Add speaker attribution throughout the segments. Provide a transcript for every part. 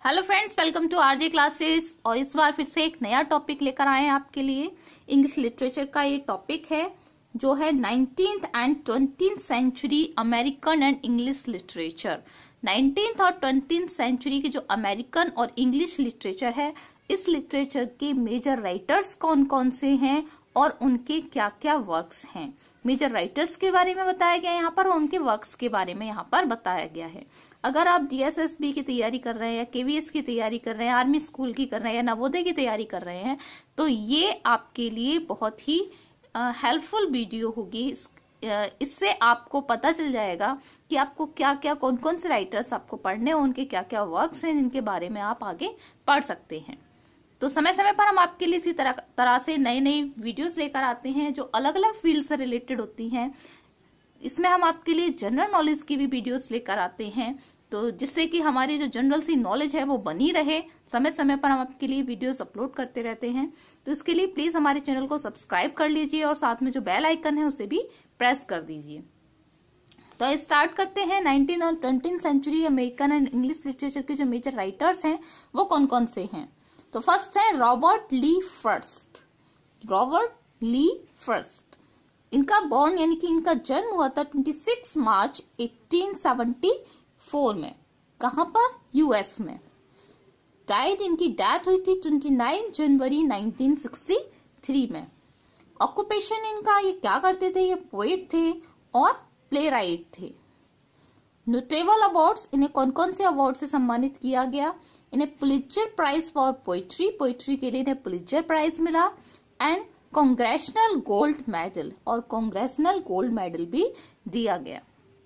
Speaker 1: Hello friends, welcome to RJ classes. और इस बार फिर से एक नया टॉपिक लेकर आए हैं आपके लिए। इंग्लिश लिटरेचर का ये टॉपिक है जो है 19th and 20th century American and English literature. 19th और 20th सेंचुरी की जो अमेरिकन और इंग्लिश लिटरेचर है, इस लिटरेचर के मेजर राइटर्स कौन कौन से हैं और उनके क्या क्या वर्क्स हैं। मेजर राइटर्स के बारे में बताया गया है यहाँ पर और उनके वर्क्स के बारे में यहाँ पर बताया गया है। अगर आप डीएसएसबी की तैयारी कर रहे हैं या केवीएस की तैयारी कर रहे हैं, आर्मी स्कूल की कर रहे हैं या नवोदय की तैयारी कर रहे हैं, तो ये आपके लिए बहुत ही हेल्पफुल वीडियो होगी। इससे आपको पता चल जाएगा कि आपको क्या क्या कौन कौन से राइटर्स आपको पढ़ने हैं, उनके क्या क्या वर्क्स हैं जिनके बारे में आप आगे पढ़ सकते हैं। तो समय समय पर हम आपके लिए इसी तरह से नई नई वीडियोस लेकर आते हैं जो अलग अलग फील्ड से रिलेटेड होती हैं। इसमें हम आपके लिए जनरल नॉलेज की भी वीडियोस लेकर आते हैं, तो जिससे कि हमारी जो जनरल सी नॉलेज है वो बनी रहे। समय समय पर हम आपके लिए वीडियोस अपलोड करते रहते हैं, तो इसके लिए प्लीज हमारे चैनल को सब्सक्राइब कर लीजिए और साथ में जो बेल आइकन है उसे भी प्रेस कर दीजिए। तो स्टार्ट करते हैं। 19th और 20th century American and English literature के जो मेजर राइटर्स हैं वो कौन कौन से हैं। तो फर्स्ट है Robert Lee Frost. Robert Lee Frost, इनका बॉर्न यानी कि इनका जन्म हुआ था 26 मार्च 1874 में। कहां पर? यूएस में। डाइड, इनकी डेथ हुई थी 29 जनवरी 1963 में। ऑक्यूपेशन इनका, ये क्या करते थे? ये पोएट थे और प्ले राइट थे। नोटेबल अवार्ड्स, इन्हें कौन कौन से अवार्ड से सम्मानित किया गया? इन्हें Pulitzer prize for poetry, poetry के लिए इन्हें पुलित्जर प्राइज मिला, एंड कांग्रेशनल गोल्ड मेडल, और कांग्रेशनल गोल्ड मेडल भी दिया गया।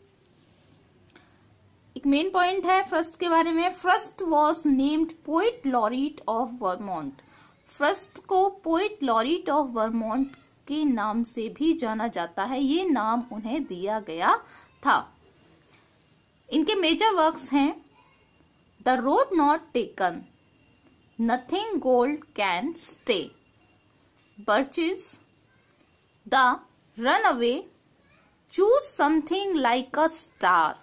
Speaker 1: एक मेन पॉइंट है फर्स्ट के बारे में। Frost was named poet laureate of Vermont. Frost को पोइट लॉरेट ऑफ वर्मोंट के नाम से भी जाना जाता है, ये नाम उन्हें दिया गया था। इनके मेजर वर्क्स हैं the road not taken, nothing gold can stay, birches, the runaway, choose something like a star,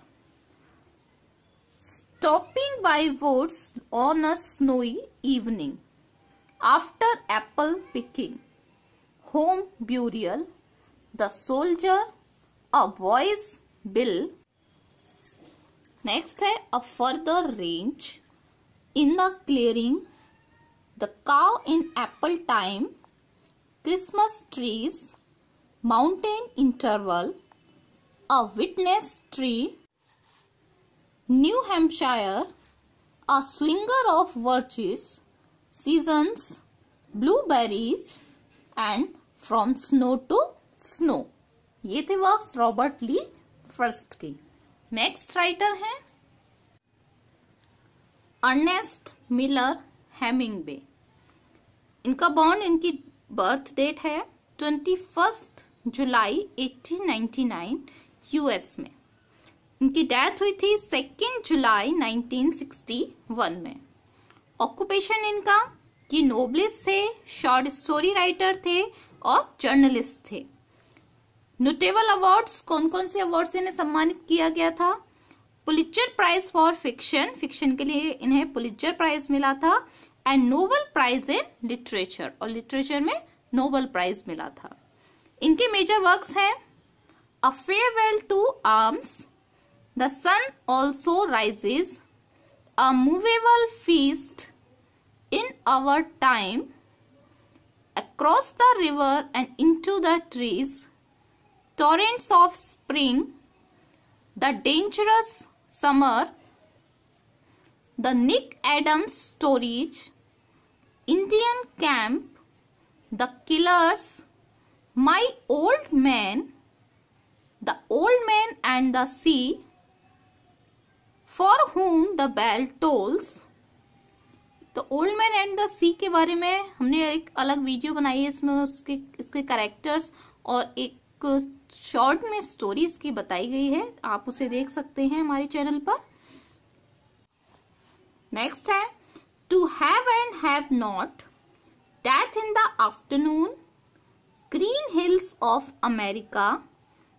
Speaker 1: stopping by woods on a snowy evening, after apple picking, home burial, the soldier, a boy's will. Next है a further range, in the clearing, the cow in apple time, Christmas trees, mountain interval, a witness tree, New Hampshire, a swinger of birches, seasons, blueberries, and from snow to snow. ये थे works Robert Lee Frost के। Next writer हैं Ernest Miller Hemingway. इनका born, इनकी birth date है 21 जुलाई 1899 US में। इनकी death हुई थी 2 जुलाई 1961 में। ऑक्यूपेशन इनका, ये नोबलिस्ट थे, शॉर्ट स्टोरी राइटर थे और जर्नलिस्ट थे। नोटेबल अवार्ड्स, कौन कौन से अवार्ड से इन्हें सम्मानित किया गया था? Pulitzer prize for fiction, fiction के लिए इन्हें पुलित्जर प्राइज मिला था, and Nobel prize in literature, और लिटरेचर में नोबेल प्राइज मिला था। इनके मेजर वर्क्स हैं a farewell to arms, the sun also rises, a moveable feast, in our time, across the river and into the trees, torrents of spring, the dangerous summer, the Nick Adams stories, Indian camp, the killers, my old man, the old man and the sea, for whom the bell tolls। तो old man and the sea के बारे में हमने एक अलग video बनाई है, इसमें इसके कैरेक्टर्स और एक शॉर्ट में स्टोरी इसकी बताई गई है, आप उसे देख सकते हैं हमारे चैनल पर। नेक्स्ट है to have and have not, death in the afternoon, green hills of America,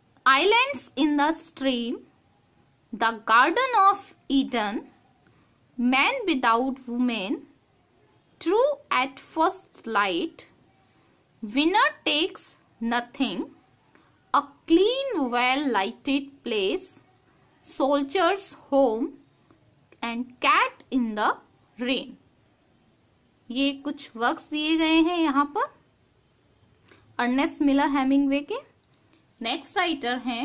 Speaker 1: islands in the stream, the garden of Eden, Man without woman, true at first light, winner takes nothing, a clean well lighted place, soldier's home and cat in the rain। ये कुछ works दिए गए हैं यहाँ पर Ernest Miller Hemingway के। Next writer हैं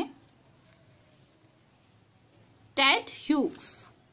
Speaker 1: Ted Hughes.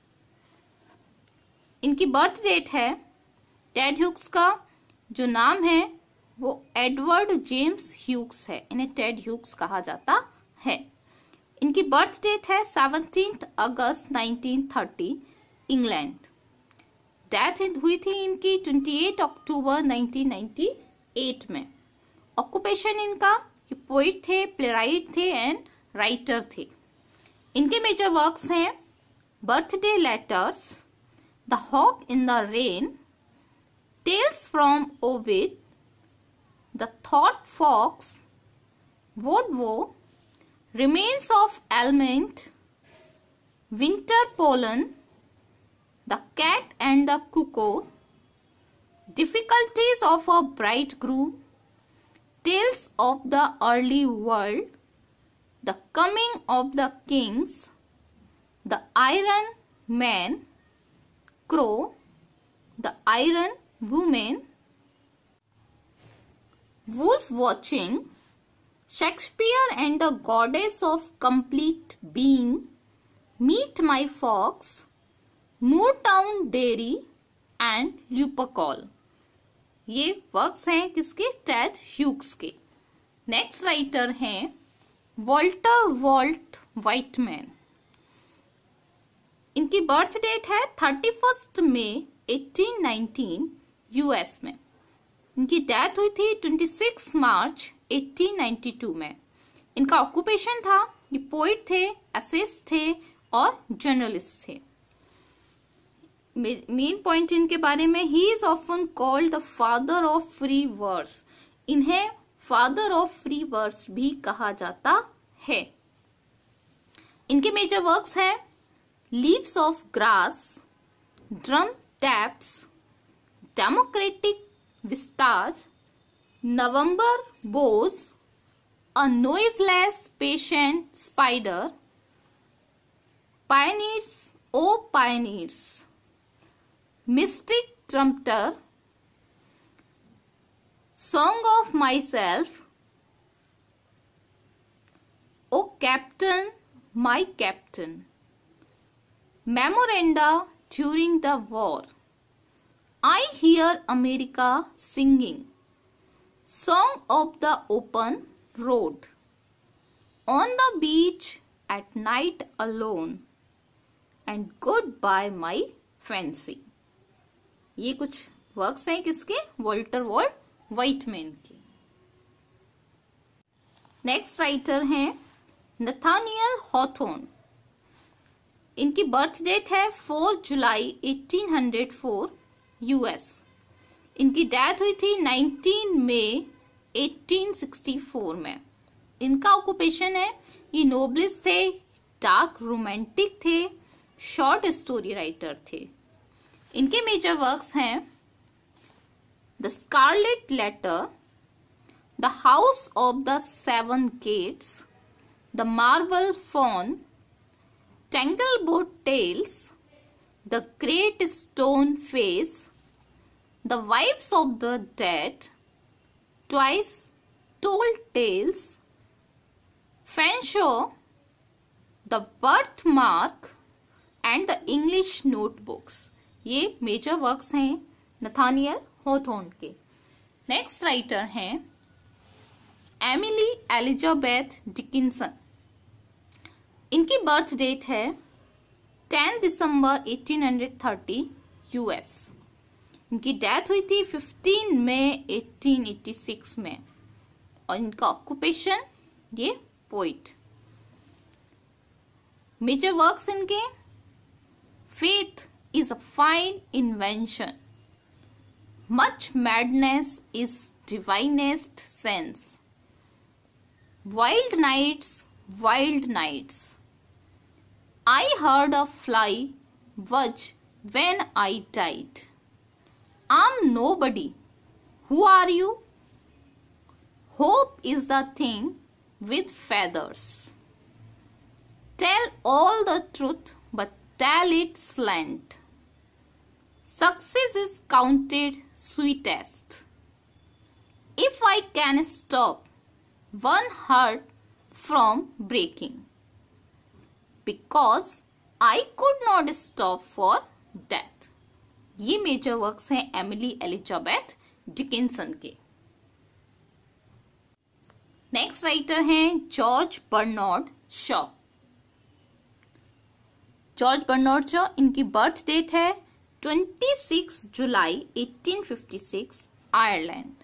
Speaker 1: इनकी बर्थ डेट है, टेड ह्यूक्स का जो नाम है वो एडवर्ड जेम्स ह्यूक्स है, इन्हें टेड ह्यूक्स कहा जाता है। इनकी बर्थ डेट है 17 अगस्त 1930 इंग्लैंड। डेथ हुई थी इनकी 28 अक्टूबर 1998 में। ऑक्यूपेशन इनका पोइट थे, प्लेराइट थे एंड राइटर थे। इनके मेजर वर्क्स हैं birthday letters, the hawk in the rain, tales from Ovid, the thought fox, Wodwo, remains of Elmet, winter pollen, the cat and the cuckoo, difficulties of a bridegroom, Tales of the Early World, The Coming of the Kings, The Iron Man, Crow, The Iron Woman, Wolf Watching, Shakespeare and the Goddess of Complete Being, Meet My Fox, Moortown Dairy and Lupercal। ये works हैं किसके? Ted Hughes के। Next writer हैं Walter Walt Whitman. इनकी birth date है 31 मई 1819 US में। इनकी death हुई थी 26 मार्च 1892 में। इनका ऑक्यूपेशन था, ये पोइट थे, एसेस्ट थे और जर्नलिस्ट थे। मेन पॉइंट इनके बारे में, he is often called the father of free verse. इन्हें फादर ऑफ फ्री वर्स भी कहा जाता है। इनके मेजर वर्क्स हैं leaves of grass, drum taps, democratic vistas, November boughs, a noiseless patient spider, pioneers O pioneers, Mystic Trumpeter, Song of Myself, O Captain, My Captain, Memoranda During the War, I Hear America Singing, Song of the Open Road, On the Beach at Night Alone, and Goodbye My Fancy। ये कुछ works हैं किसके? Walter Walt Whitman के। Next writer हैं Nathaniel Hawthorne. इनकी birth date है 4 जुलाई 1804 US. इनकी death हुई थी 19 मई 1864 में। इनका ऑक्यूपेशन है, ये नोबलिस्ट थे, डार्क रोमांटिक थे, शॉर्ट स्टोरी राइटर थे। इनके मेजर वर्क्स हैं the scarlet letter, the house of the seven gates, the marble faun, Tanglewood tales, the great stone face, the wives of the dead, twice told tales, Fanshawe, the birthmark and the English notebooks. ये major works हैं Nathaniel Hawthorne के। Next writer हैं Emily Elizabeth Dickinson. इनकी birth date है 10 दिसंबर 1830 US. इनकी death हुई थी 15 मई 1886 में और इनका ऑक्यूपेशन ये पोइट। मेजर वर्क्स इनके faith is a fine invention. Much madness is divinest sense. Wild nights, wild nights. I heard a fly budge when I died. I'm nobody. Who are you? Hope is the thing with feathers. Tell all the truth, but tell it slant. Success is counted sweetest. If I can stop one heart from breaking, because I could not stop for death. ये major works हैं Emily Elizabeth Dickinson के। Next writer हैं George Bernard Shaw. George Bernard Shaw, इनकी birth date है 26 जुलाई 1856, Ireland.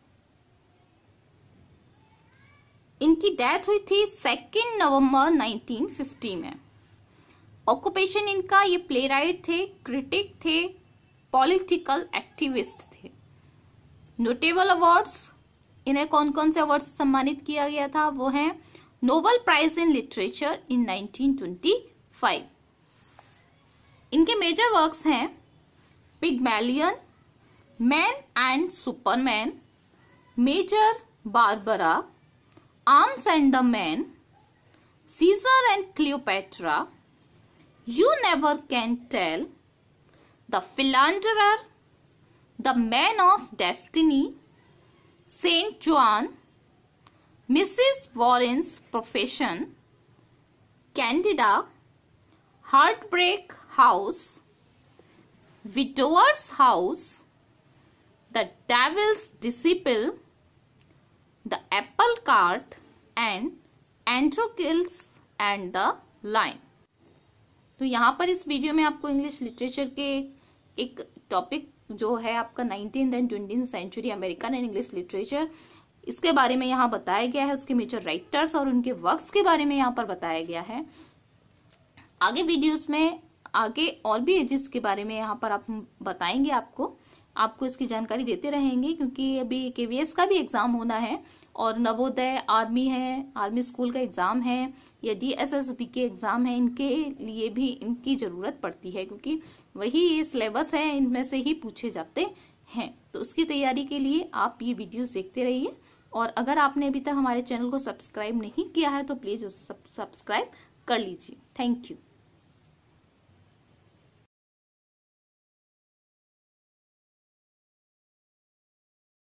Speaker 1: इनकी death हुई थी 2 नवंबर 1950 में। ऑक्यूपेशन इनका, ये प्लेराइट थे, क्रिटिक थे, पॉलिटिकल एक्टिविस्ट थे। नोटेबल अवार्ड्स, इन्हें कौन कौन से अवार्ड से सम्मानित किया गया था वो हैं Nobel prize in literature in 1925। इनके मेजर वर्क्स हैं Pygmalion, man and superman, major Barbara, arms and the man, Caesar and Cleopatra, You never can tell, The Philanderer, The Man of Destiny, Saint John, Mrs. Warren's Profession, Candida, Heartbreak House, Widower's House, The Devil's Disciple, The Apple Cart, and Androcles and the Lion। तो यहाँ पर इस video में आपको English literature के एक topic जो है आपका 19th and 20th century American and English literature, इसके बारे में यहाँ बताया गया है। उसके मेजर राइटर्स और उनके वर्क्स के बारे में यहाँ पर बताया गया है। आगे वीडियोस में आगे और भी एजेस के बारे में यहाँ पर आप बताएंगे, आपको इसकी जानकारी देते रहेंगे, क्योंकि अभी KVS का भी एग्जाम होना है और नवोदय, आर्मी है, आर्मी स्कूल का एग्जाम है, या DSSB के एग्जाम है, इनके लिए भी इनकी जरूरत पड़ती है, क्योंकि वही ये सिलेबस है, इनमें से ही पूछे जाते हैं। तो उसकी तैयारी के लिए आप ये वीडियोस देखते रहिए। और अगर आपने अभी तक हमारे चैनल को सब्सक्राइब नहीं किया है तो प्लीज उसे सब्सक्राइब कर लीजिए। Thank you.